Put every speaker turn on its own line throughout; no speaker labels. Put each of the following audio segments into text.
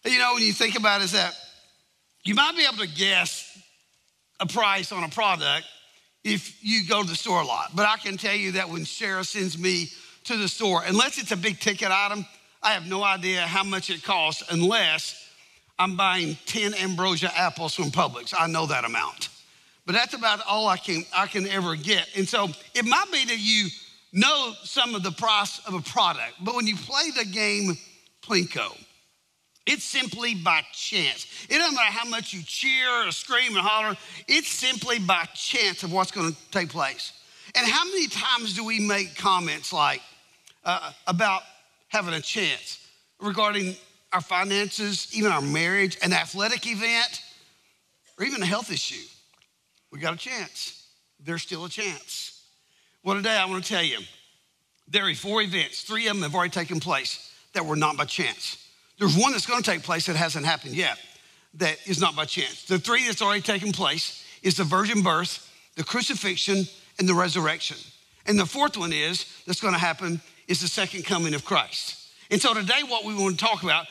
You know, when you think about it, is that you might be able to guess a price on a product if you go to the store a lot. But I can tell you that when Shara sends me to the store, unless it's a big ticket item, I have no idea how much it costs unless I'm buying 10 Ambrosia apples from Publix. I know that amount. But that's about all I can ever get. And so it might be that you know some of the price of a product, but when you play the game Plinko, it's simply by chance. It doesn't matter how much you cheer or scream and holler. It's simply by chance of what's going to take place. And how many times do we make comments like about having a chance regarding our finances, even our marriage, an athletic event, or even a health issue? We got a chance. There's still a chance. Well, today I want to tell you, there are 4 events. 3 of them have already taken place that were not by chance. There's one that's going to take place that hasn't happened yet that is not by chance. The 3 that's already taken place is the virgin birth, the crucifixion, and the resurrection. And the 4th one that's going to happen is the second coming of Christ. And so today what we want to talk about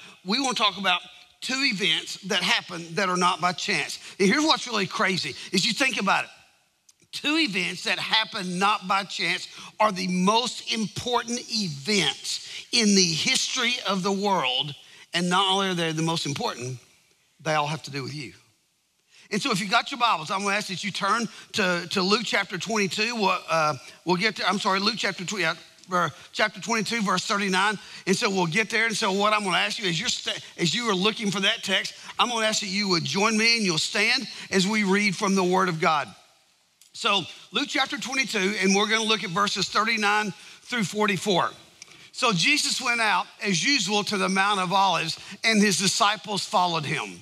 2 events that happen that are not by chance. And here's what's really crazy is you think about it. 2 events that happen not by chance are the most important events in the history of the world. And not only are they the most important, they all have to do with you. And so if you got your Bibles, I'm going to ask that you turn to Luke chapter 22. We'll get to, Luke chapter 20. Chapter 22, verse 39. And so we'll get there. And so what I'm going to ask you as you are looking for that text, I'm going to ask that you would join me and you'll stand as we read from the Word of God. So Luke chapter 22, and we're going to look at verses 39 through 44. So Jesus went out as usual to the Mount of Olives, and his disciples followed him.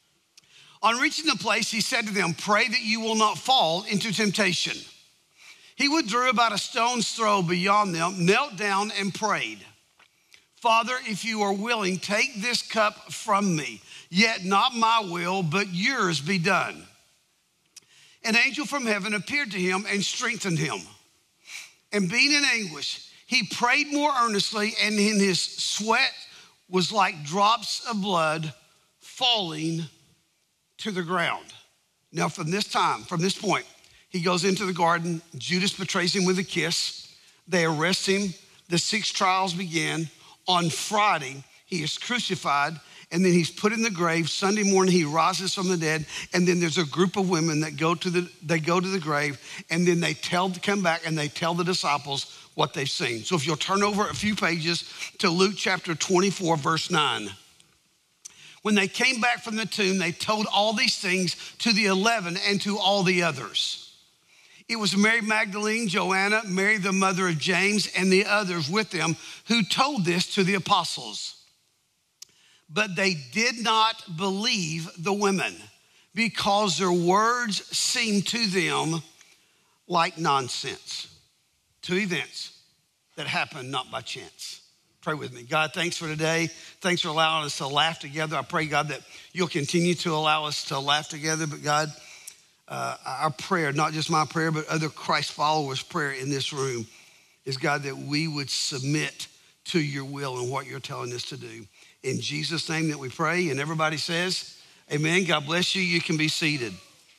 On reaching the place, he said to them, "Pray that you will not fall into temptation." He withdrew about a stone's throw beyond them, knelt down and prayed, "Father, if you are willing, take this cup from me, yet not my will, but yours be done." An angel from heaven appeared to him and strengthened him. And being in anguish, he prayed more earnestly, and in his sweat was like drops of blood falling to the ground. Now from this point, he goes into the garden. Judas betrays him with a kiss. They arrest him. The 6 trials begin. On Friday, he is crucified, and then he's put in the grave. Sunday morning, he rises from the dead, and then there's a group of women that go to the grave, and then they come back and they tell the disciples what they've seen. So if you'll turn over a few pages to Luke chapter 24, verse 9. When they came back from the tomb, they told all these things to the 11 and to all the others. It was Mary Magdalene, Joanna, Mary the mother of James, and the others with them who told this to the apostles. But they did not believe the women because their words seemed to them like nonsense. 2 events that happen not by chance. Pray with me. God, thanks for today. Thanks for allowing us to laugh together. I pray, God, that you'll continue to allow us to laugh together. But God, our prayer, not just my prayer, but other Christ followers' prayer in this room is, God, that we would submit to your will and what you're telling us to do. In Jesus' name that we pray, and everybody says, amen. God bless you. You can be seated.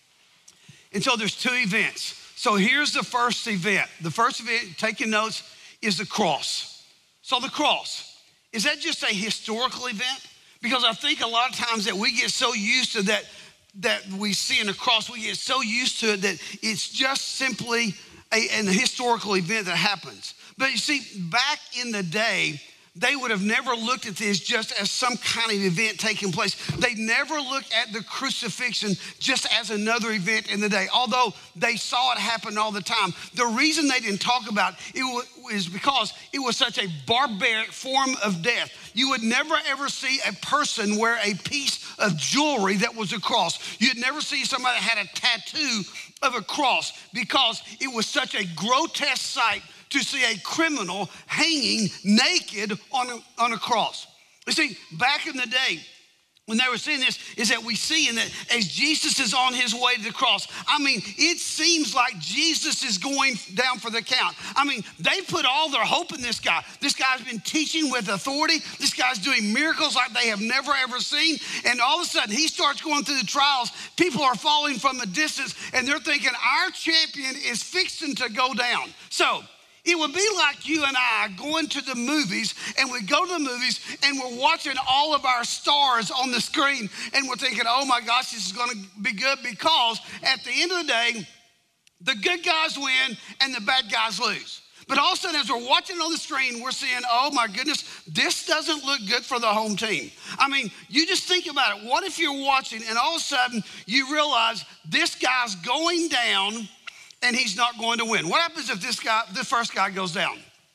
And so there's 2 events. So here's the first event. The first event, taking notes, is the cross. So the cross, is that just a historical event? Because I think a lot of times that we get so used to that we see in the cross, we get so used to it that it's just simply an historical event that happens. But you see, back in the day, they would have never looked at this just as some kind of event taking place. They never looked at the crucifixion just as another event in the day, although they saw it happen all the time. The reason they didn't talk about it is because it was such a barbaric form of death. You would never ever see a person wear a piece of jewelry that was a cross. You'd never see somebody that had a tattoo of a cross because it was such a grotesque sight to see a criminal hanging naked on a cross. You see, back in the day, when they were seeing this is that we see in that as Jesus is on his way to the cross, I mean, it seems like Jesus is going down for the count. I mean, they put all their hope in this guy. This guy's been teaching with authority. This guy's doing miracles like they have never, ever seen. And all of a sudden, he starts going through the trials. People are falling from a distance, and they're thinking, our champion is fixing to go down. So, it would be like you and I going to the movies, and we go to the movies and we're watching all of our stars on the screen, and we're thinking, oh my gosh, this is going to be good, because at the end of the day, the good guys win and the bad guys lose. But all of a sudden, as we're watching on the screen, we're seeing, oh my goodness, this doesn't look good for the home team. I mean, you just think about it. What if you're watching and all of a sudden you realize this guy's going down and he's not going to win? What happens if the first guy goes down?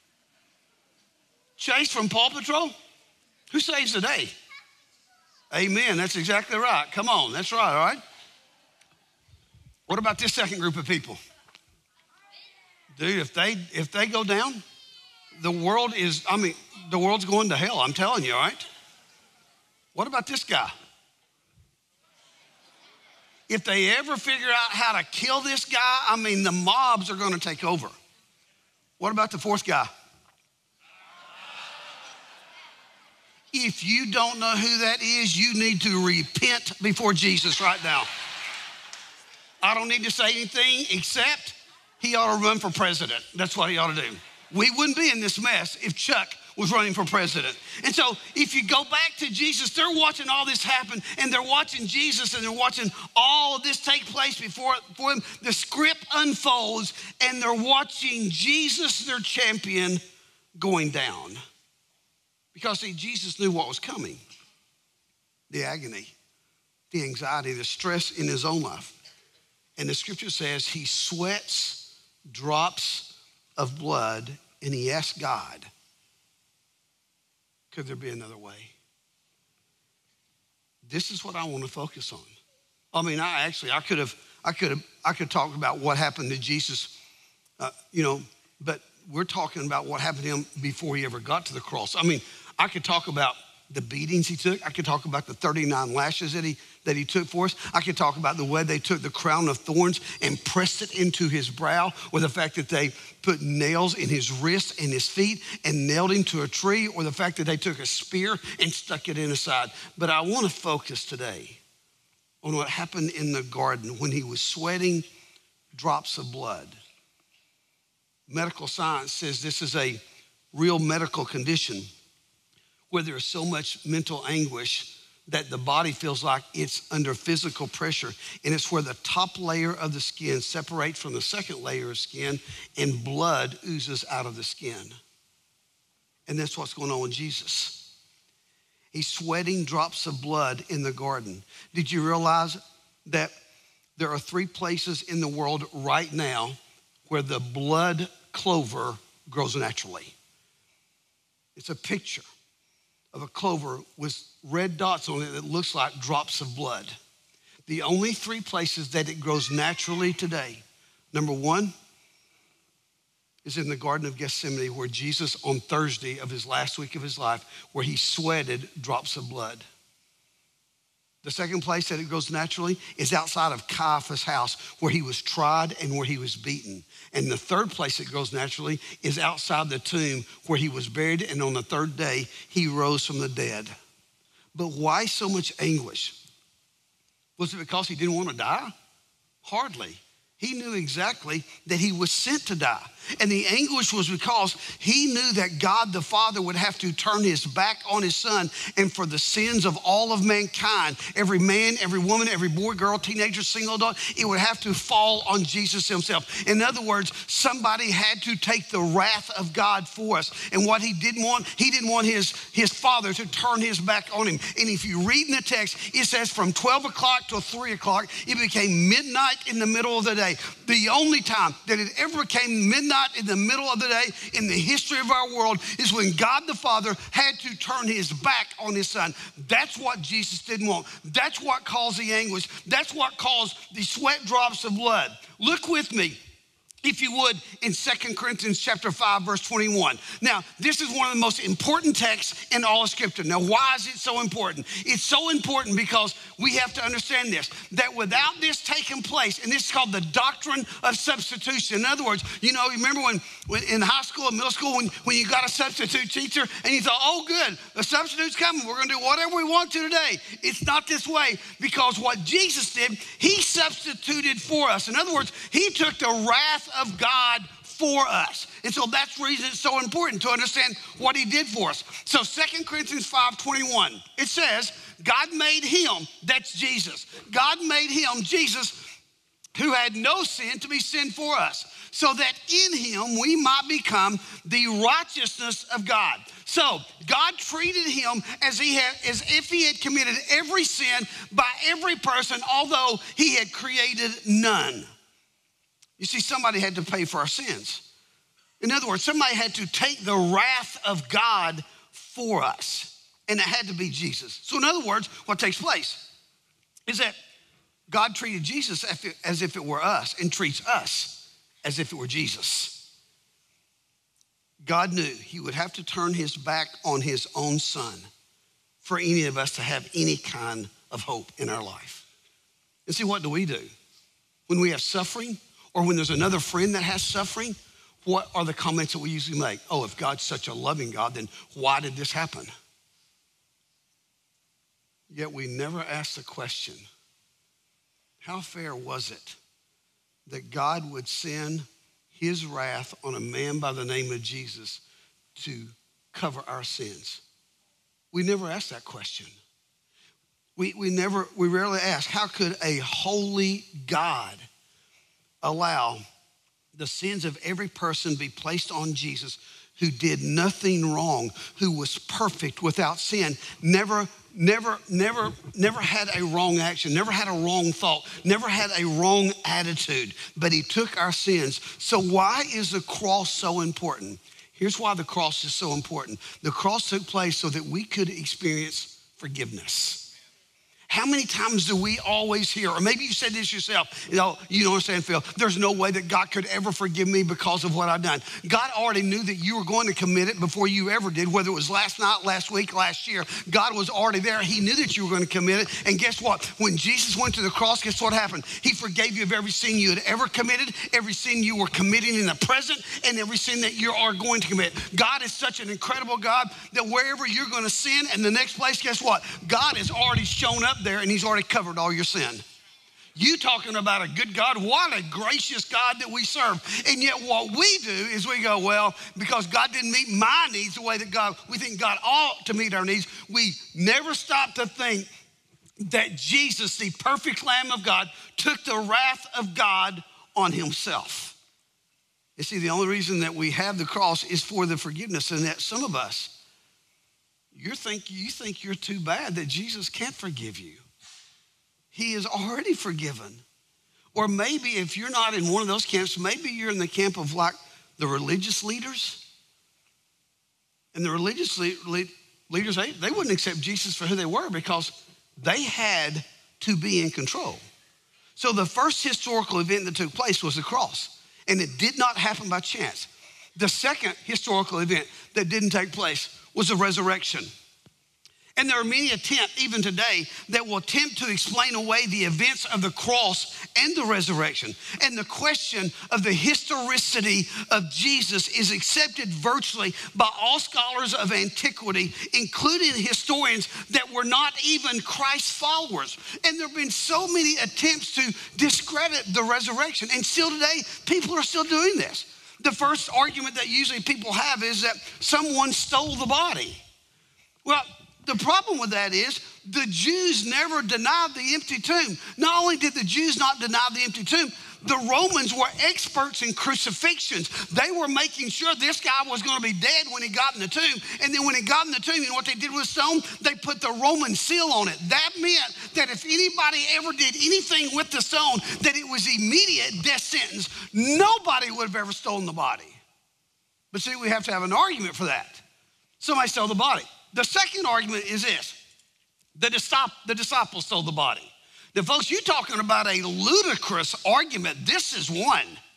Chase from Paw Patrol? Who saves the day? Amen, that's exactly right. Come on, that's right, all right? What about this second group of people? Dude, if they go down, the world's going to hell, I'm telling you, all right? What about this guy? If they ever figure out how to kill this guy, I mean, the mobs are going to take over. What about the fourth guy? If you don't know who that is, you need to repent before Jesus right now. I don't need to say anything except he ought to run for president. That's what he ought to do. We wouldn't be in this mess if Chuck was running for president. And so if you go back to Jesus, they're watching all this happen, and they're watching Jesus, and they're watching all of this take place before them. The script unfolds, and they're watching Jesus, their champion, going down. Because, see, Jesus knew what was coming. The agony, the anxiety, the stress in his own life. And the scripture says he sweats drops of blood, and he asks God, could there be another way? This is what I want to focus on. I mean, I could talk about what happened to Jesus, but we're talking about what happened to him before he ever got to the cross. I mean, I could talk about the beatings he took. I could talk about the 39 lashes that he took for us. I could talk about the way they took the crown of thorns and pressed it into his brow, or the fact that they put nails in his wrists and his feet and nailed him to a tree, or the fact that they took a spear and stuck it in his side. But I want to focus today on what happened in the garden when he was sweating drops of blood. Medical science says this is a real medical condition where there's so much mental anguish that the body feels like it's under physical pressure. And it's where the top layer of the skin separates from the second layer of skin, and blood oozes out of the skin. And that's what's going on with Jesus. He's sweating drops of blood in the garden. Did you realize that there are 3 places in the world right now where the blood clover grows naturally? It's a picture of a clover with red dots on it that looks like drops of blood. The only 3 places that it grows naturally today, number 1 is in the Garden of Gethsemane, where Jesus on Thursday of his last week of his life, where he sweated drops of blood. The second place that it grows naturally is outside of Caiaphas' house, where he was tried and where he was beaten. And the third place it grows naturally is outside the tomb, where he was buried, and on the 3rd day, he rose from the dead. But why so much anguish? Was it because he didn't want to die? Hardly. He knew exactly that he was sent to die. And the anguish was because he knew that God the Father would have to turn his back on his son, and for the sins of all of mankind, every man, every woman, every boy, girl, teenager, single adult, it would have to fall on Jesus himself. In other words, somebody had to take the wrath of God for us. And what he didn't want his father to turn his back on him. And if you read in the text, it says from 12 o'clock till 3 o'clock, it became midnight in the middle of the day. The only time that it ever became midnight in the middle of the day in the history of our world is when God the Father had to turn his back on his son. That's what Jesus didn't want. That's what caused the anguish. That's what caused the sweat drops of blood. Look with me if you would, in 2 Corinthians chapter 5, verse 21. Now, this is one of the most important texts in all of Scripture. Now, why is it so important? It's so important because we have to understand this, that without this taking place, and this is called the doctrine of substitution. In other words, you remember when in high school and middle school, when you got a substitute teacher and you thought, oh, good, the substitute's coming. We're going to do whatever we want to today. It's not this way, because what Jesus did, he substituted for us. In other words, he took the wrath of God for us. And so that's the reason it's so important to understand what he did for us. So 2 Corinthians 5:21, it says, God made him, that's Jesus. God made him, Jesus, who had no sin, to be sin for us, so that in him we might become the righteousness of God. So God treated him as if he had committed every sin by every person, although he had created none. You see, somebody had to pay for our sins. In other words, somebody had to take the wrath of God for us, and it had to be Jesus. So in other words, what takes place is that God treated Jesus as if it were us, and treats us as if it were Jesus. God knew he would have to turn his back on his own son for any of us to have any kind of hope in our life. And see, what do? When we have suffering, or when there's another friend that has suffering, what are the comments that we usually make? Oh, if God's such a loving God, then why did this happen? Yet we never ask the question, how fair was it that God would send his wrath on a man by the name of Jesus to cover our sins? We never ask that question. We rarely ask, how could a holy God allow the sins of every person be placed on Jesus, who did nothing wrong, who was perfect without sin, never had a wrong action, never had a wrong thought, never had a wrong attitude, but he took our sins. So why is the cross so important? Here's why the cross is so important. The cross took place so that we could experience forgiveness. How many times do we always hear, or maybe you said this yourself, you don't understand, Phil, there's no way that God could ever forgive me because of what I've done. God already knew that you were going to commit it before you ever did, whether it was last night, last week, last year. God was already there. He knew that you were going to commit it. And guess what? When Jesus went to the cross, guess what happened? He forgave you of every sin you had ever committed, every sin you were committing in the present, and every sin that you are going to commit. God is such an incredible God that wherever you're going to sin and the next place, guess what? God has already shown up there, and he's already covered all your sin. You talking about a good God? What a gracious God that we serve. And yet what we do is we go, well, because God didn't meet my needs the way that we think God ought to meet our needs. We never stop to think that Jesus, the perfect Lamb of God, took the wrath of God on himself. You see, the only reason that we have the cross is for the forgiveness, and that some of us, you think you're too bad that Jesus can't forgive you. He is already forgiven. Or maybe if you're not in one of those camps, maybe you're in the camp of like the religious leaders. And the religious leaders, they wouldn't accept Jesus for who they were because they had to be in control. So the first historical event that took place was the cross, and it did not happen by chance. The second historical event that didn't take place was the resurrection. And there are many attempts, even today, that will attempt to explain away the events of the cross and the resurrection. And the question of the historicity of Jesus is accepted virtually by all scholars of antiquity, including historians that were not even Christ's followers. And there have been so many attempts to discredit the resurrection. And still today, people are still doing this. The first argument that usually people have is that someone stole the body. Well, the problem with that is the Jews never denied the empty tomb. Not only did the Jews not deny the empty tomb, the Romans were experts in crucifixions. They were making sure this guy was going to be dead when he got in the tomb. And then when he got in the tomb, you know what they did with the stone? They put the Roman seal on it. That meant that if anybody ever did anything with the stone, that it was immediate death sentence. Nobody would have ever stolen the body. But see, we have to have an argument for that. Somebody stole the body. The second argument is this: the disciples stole the body. Now, folks, you're talking about a ludicrous argument. This is one.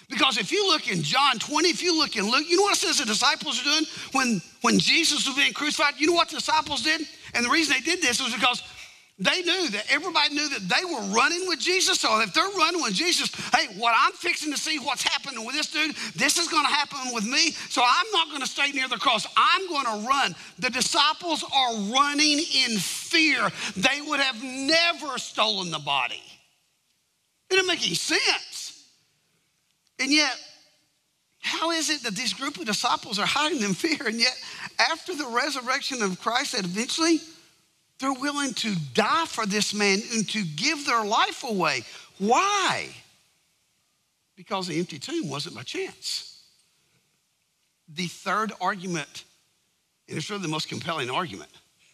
Because if you look in John 20, if you look in Luke, you know what it says the disciples are doing when Jesus was being crucified? You know what the disciples did? And the reason they did this was because they knew that everybody knew that they were running with Jesus. So if they're running with Jesus, hey, what I'm fixing to see what's happening with this dude, this is going to happen with me. So I'm not going to stay near the cross. I'm going to run. The disciples are running in fear. They would have never stolen the body. It didn't make any sense. And yet, how is it that this group of disciples are hiding in fear? And yet, after the resurrection of Christ, that eventually they're willing to die for this man and to give their life away. Why? Because the empty tomb wasn't by chance. The third argument, and it's really the most compelling argument,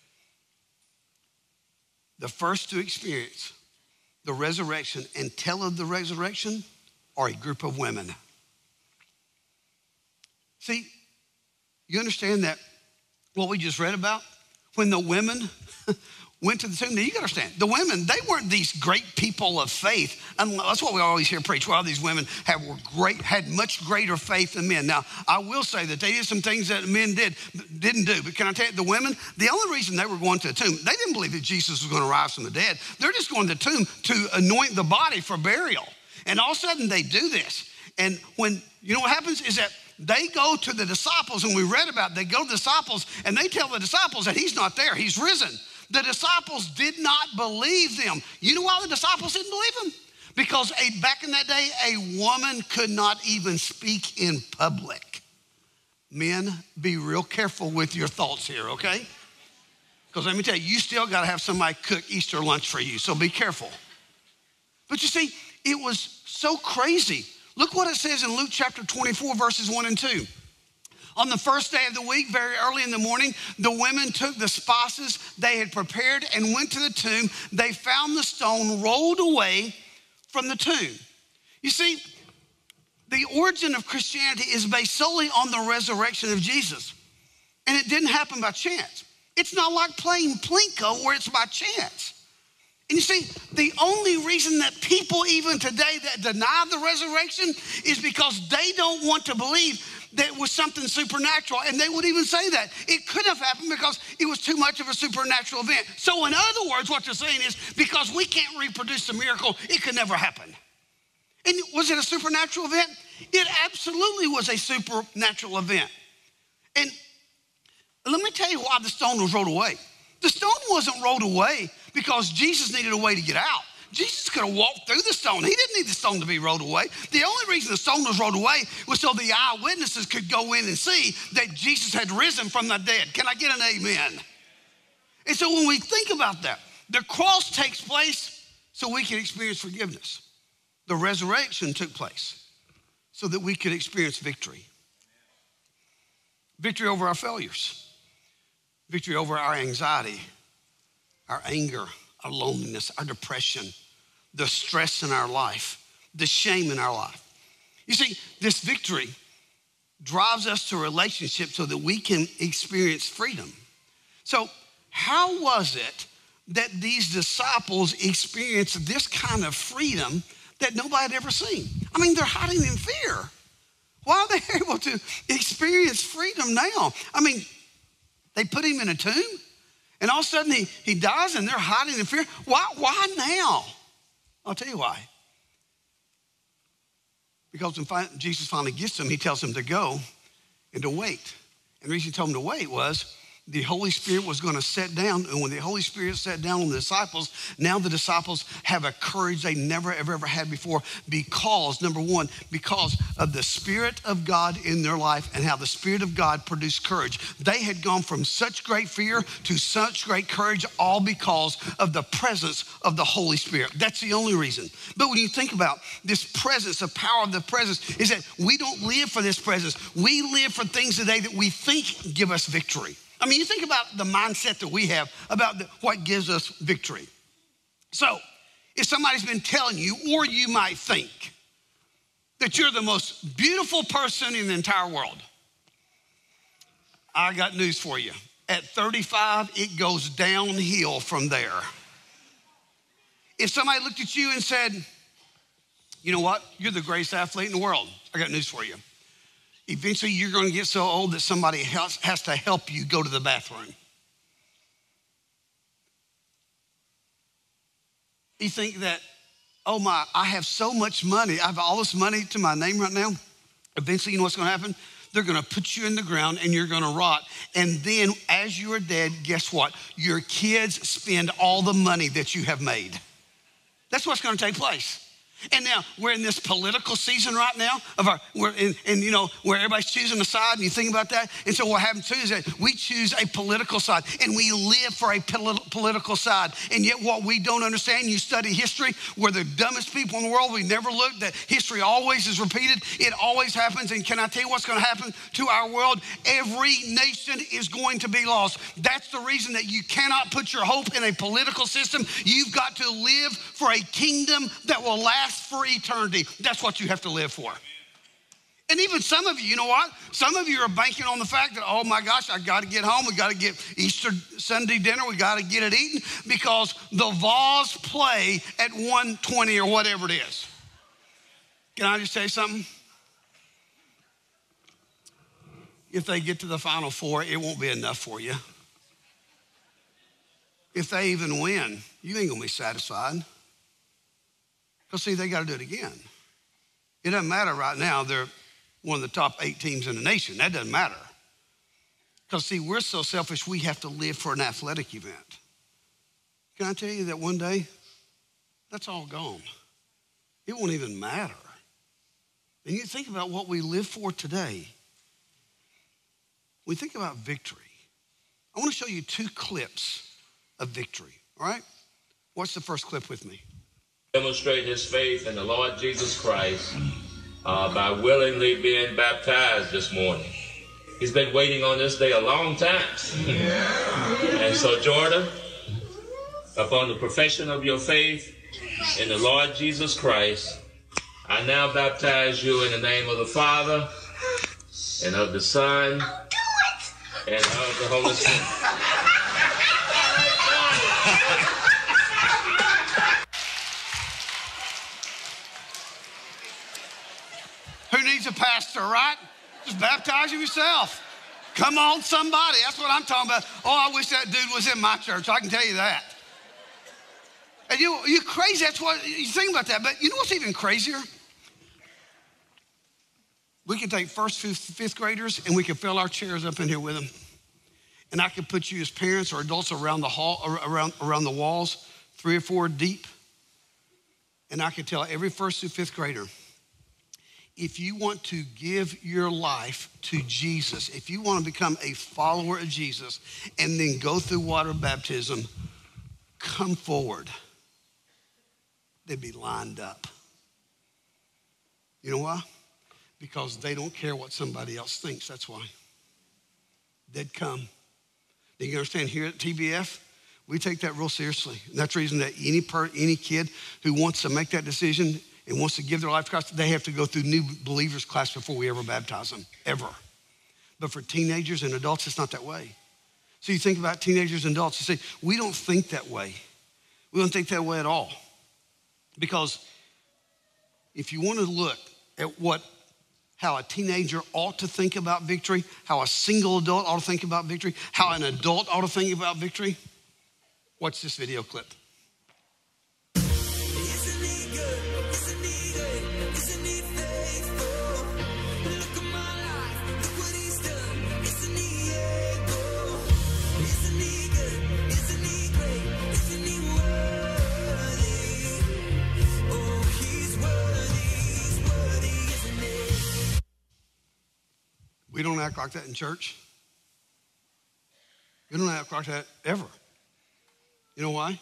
the first to experience the resurrection and tell of the resurrection are a group of women. See, you understand that what we just read about? When the women went to the tomb, now you got to understand, the women, they weren't these great people of faith. And that's what we always hear preach. Well, these women had much greater faith than men. Now, I will say that they did some things that men didn't do. But can I tell you, the women, the only reason they were going to the tomb, they didn't believe that Jesus was going to rise from the dead. They're just going to the tomb to anoint the body for burial. And all of a sudden they do this. And when, you know what happens is that they go to the disciples, and we read about it, they go to the disciples and they tell the disciples that he's not there, he's risen. The disciples did not believe them. You know why the disciples didn't believe him? Because back in that day, a woman could not even speak in public. Men, be real careful with your thoughts here, okay? Because let me tell you, you still got to have somebody cook Easter lunch for you, so be careful. But you see, it was so crazy. Look what it says in Luke chapter 24, verses 1 and 2. On the first day of the week, very early in the morning, the women took the spices they had prepared and went to the tomb. They found the stone rolled away from the tomb. You see, the origin of Christianity is based solely on the resurrection of Jesus. And it didn't happen by chance. It's not like playing Plinko where it's by chance. And you see, the only reason that people even today that deny the resurrection is because they don't want to believe that it was something supernatural. And they would even say that it couldn't have happened because it was too much of a supernatural event. So in other words, what they're saying is because we can't reproduce the miracle, it could never happen. And was it a supernatural event? It absolutely was a supernatural event. And let me tell you why the stone was rolled away. The stone wasn't rolled away because Jesus needed a way to get out. Jesus could have walked through the stone. He didn't need the stone to be rolled away. The only reason the stone was rolled away was so the eyewitnesses could go in and see that Jesus had risen from the dead. Can I get an amen? And so when we think about that, the cross takes place so we can experience forgiveness. The resurrection took place so that we could experience victory. Victory over our failures. Victory over our anxiety, our anger, our loneliness, our depression, the stress in our life, the shame in our life. You see, this victory drives us to relationship so that we can experience freedom. So how was it that these disciples experienced this kind of freedom that nobody had ever seen? I mean, they're hiding in fear. Why are they able to experience freedom now? I mean, they put him in a tomb, and all of a sudden he dies, and they're hiding in fear. Why now? I'll tell you why. Because when Jesus finally gets to him, he tells him to go and to wait. And the reason he told him to wait was the Holy Spirit was going to set down. And when the Holy Spirit sat down on the disciples, now the disciples have a courage they never, ever had before because, number one, because of the Spirit of God in their life and how the Spirit of God produced courage. They had gone from such great fear to such great courage, all because of the presence of the Holy Spirit. That's the only reason. But when you think about this presence, the power of the presence, is that we don't live for this presence. We live for things today that we think give us victory. I mean, you think about the mindset that we have about what gives us victory. So if somebody's been telling you, or you might think, that you're the most beautiful person in the entire world, I got news for you. At 35, it goes downhill from there. If somebody looked at you and said, You know what? You're the greatest athlete in the world. I got news for you. Eventually, you're going to get so old that somebody else has to help you go to the bathroom. You think that, oh my, I have so much money. I have all this money to my name right now. Eventually, you know what's going to happen? They're going to put you in the ground and you're going to rot. And then as you are dead, guess what? Your kids spend all the money that you have made. That's what's going to take place. And now we're in this political season right now where everybody's choosing a side, and you think about that. And so what happens too is that we choose a political side and we live for a political side. And yet what we don't understand, you study history, we're the dumbest people in the world. We never look that history always is repeated. It always happens. And can I tell you what's going to happen to our world? Every nation is going to be lost. That's the reason that you cannot put your hope in a political system. You've got to live for a kingdom that will last for eternity. That's what you have to live for. And even some of you, you know what? Some of you are banking on the fact that, oh my gosh, I got to get home. We got to get Easter Sunday dinner. We got to get it eaten because the Vols play at 1:20 or whatever it is. Can I just say something? If they get to the Final Four, it won't be enough for you. If they even win, you ain't going to be satisfied. Because, see, they got to do it again. It doesn't matter right now. They're one of the top 8 teams in the nation. That doesn't matter. Because, see, we're so selfish, we have to live for an athletic event. Can I tell you that one day, that's all gone. It won't even matter. And you think about what we live for today. We think about victory. I want to show you 2 clips of victory, all right? Watch the first clip with me.
Demonstrate his faith in the Lord Jesus Christ by willingly being baptized this morning. He's been waiting on this day a long time. And so, Jordan, upon the profession of your faith in the Lord Jesus Christ, I now baptize you in the name of the Father and of the Son and of the Holy Spirit.
Who needs a pastor, right? Just baptize yourself. Come on, somebody. That's what I'm talking about. Oh, I wish that dude was in my church. I can tell you that. And you're crazy. That's what you think about that. But you know what's even crazier? We could take first, fifth graders and we could fill our chairs up in here with them. And I could put you as parents or adults around the hall, around the walls, 3 or 4 deep. And I could tell every first through fifth grader, if you want to give your life to Jesus, if you want to become a follower of Jesus and then go through water baptism, come forward. They'd be lined up. You know why? Because they don't care what somebody else thinks. That's why. They'd come. Do you understand? Here at TBF, we take that real seriously. And that's the reason that any kid who wants to make that decision and wants to give their life to Christ, they have to go through new believers class before we ever baptize them, ever. But for teenagers and adults, it's not that way. So you think about teenagers and adults, you say, we don't think that way. We don't think that way at all. Because if you want to look at how a teenager ought to think about victory, how a single adult ought to think about victory, how an adult ought to think about victory, watch this video clip. We don't act like that in church. We don't act like that ever. You know why?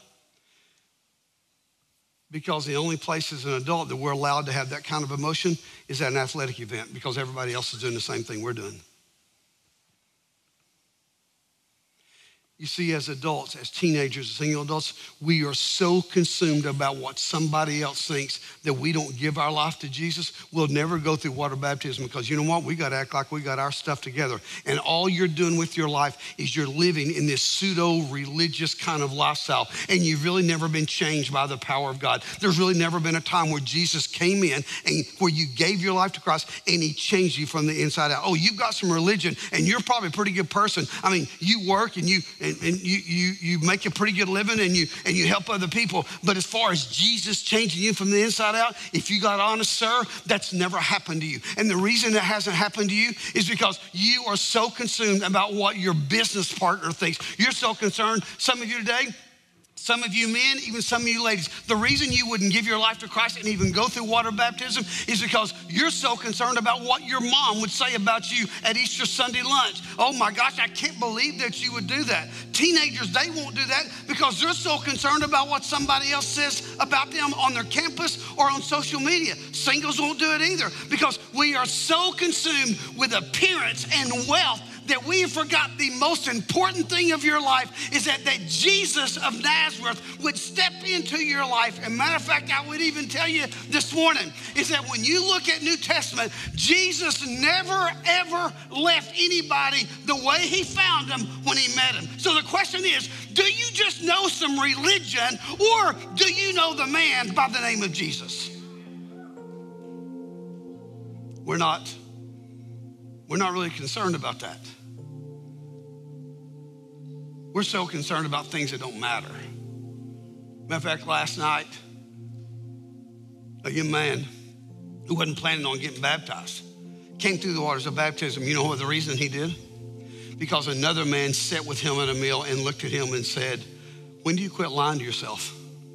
Because the only place as an adult that we're allowed to have that kind of emotion is at an athletic event because everybody else is doing the same thing we're doing. You see, as adults, as teenagers, as single adults, we are so consumed about what somebody else thinks that we don't give our life to Jesus. We'll never go through water baptism because you know what? We got to act like we got our stuff together. And all you're doing with your life is you're living in this pseudo-religious kind of lifestyle. And you've really never been changed by the power of God. There's really never been a time where Jesus came in and where you gave your life to Christ and he changed you from the inside out. Oh, you've got some religion and you're probably a pretty good person. I mean, you work and you make a pretty good living and you help other people. But as far as Jesus changing you from the inside out, if you got honest, sir, that's never happened to you. And the reason it hasn't happened to you is because you are so consumed about what your business partner thinks. You're so concerned, some of you today, some of you men, even some of you ladies, the reason you wouldn't give your life to Christ and even go through water baptism is because you're so concerned about what your mom would say about you at Easter Sunday lunch. Oh my gosh, I can't believe that you would do that. Teenagers, they won't do that because they're so concerned about what somebody else says about them on their campus or on social media. Singles won't do it either because we are so consumed with appearance and wealth that we forgot the most important thing of your life is that Jesus of Nazareth would step into your life. And matter of fact, I would even tell you this morning is that when you look at New Testament, Jesus never, ever left anybody the way he found them when he met them. So the question is, do you just know some religion or do you know the man by the name of Jesus? We're not really concerned about that. We're so concerned about things that don't matter. Matter of fact, last night, a young man who wasn't planning on getting baptized came through the waters of baptism. You know what the reason he did? Because another man sat with him at a meal and looked at him and said, when do you quit lying to yourself?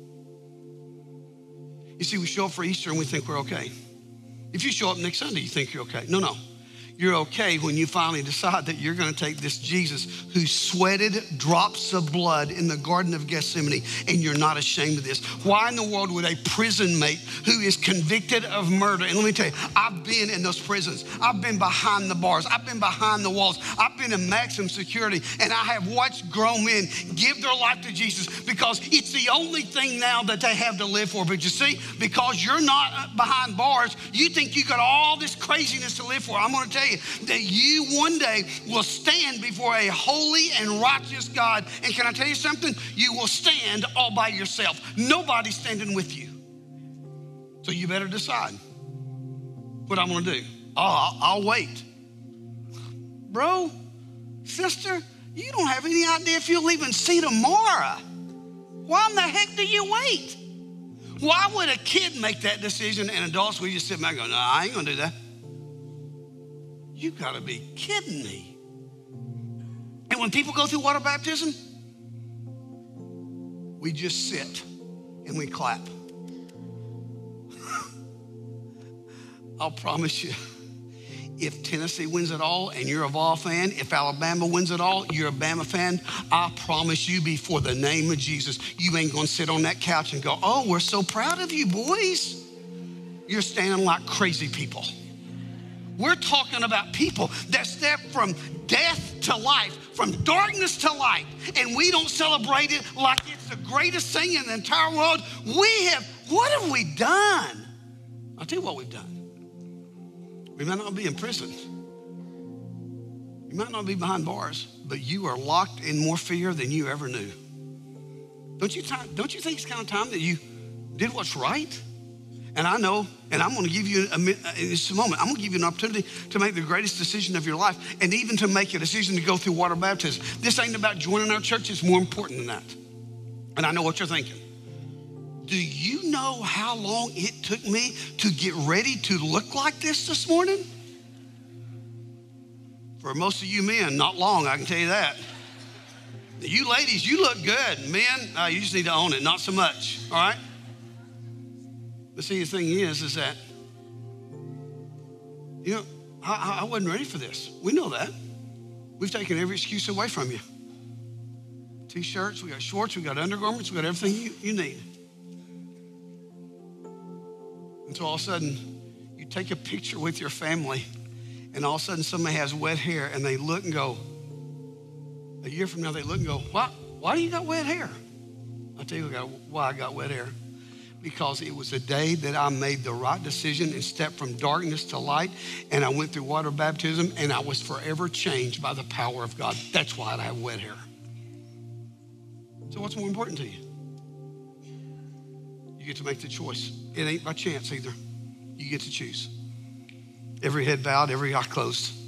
You see, we show up for Easter and we think we're okay. If you show up next Sunday, you think you're okay. No. You're okay when you finally decide that you're going to take this Jesus who sweated drops of blood in the Garden of Gethsemane and you're not ashamed of this. Why in the world would a prison mate who is convicted of murder, and let me tell you, I've been in those prisons. I've been behind the bars. I've been behind the walls. I've been in maximum security and I have watched grown men give their life to Jesus because it's the only thing now that they have to live for. But you see, because you're not behind bars, you think you got all this craziness to live for. I'm going to tell you that you one day will stand before a holy and righteous God. And can I tell you something? You will stand all by yourself. Nobody's standing with you. So you better decide what I'm going to do. I'll wait. Bro, sister, you don't have any idea if you'll even see tomorrow. Why in the heck do you wait? Why would a kid make that decision and adults, we just sit back and go, no, I ain't going to do that. You got to be kidding me. And when people go through water baptism, we just sit and we clap. I'll promise you, if Tennessee wins it all and you're a Vol fan, if Alabama wins it all, you're a Bama fan, I promise you before the name of Jesus, you ain't going to sit on that couch and go, oh, we're so proud of you, boys. You're standing like crazy people. We're talking about people that step from death to life, from darkness to light, and we don't celebrate it like it's the greatest thing in the entire world. What have we done? I'll tell you what we've done. We might not be in prison. You might not be behind bars, but you are locked in more fear than you ever knew. Don't you think it's kind of time that you did what's right? And I know, and I'm going to give you in just a moment, I'm going to give you an opportunity to make the greatest decision of your life and even to make a decision to go through water baptism. This ain't about joining our church. It's more important than that. And I know what you're thinking. Do you know how long it took me to get ready to look like this morning? For most of you men, not long, I can tell you that. You ladies, you look good. Men, you just need to own it, not so much, all right? But see, the thing is that, you know, I wasn't ready for this. We know that. We've taken every excuse away from you. T-shirts, we got shorts, we got undergarments, we got everything you need. And so all of a sudden, you take a picture with your family, and all of a sudden somebody has wet hair, and they look and go, A year from now, they look and go, why do you got wet hair? I'll tell you why I got wet hair. Because it was a day that I made the right decision and stepped from darkness to light, and I went through water baptism, and I was forever changed by the power of God. That's why I have wet hair. So what's more important to you? You get to make the choice. It ain't by chance either. You get to choose. Every head bowed, every eye closed.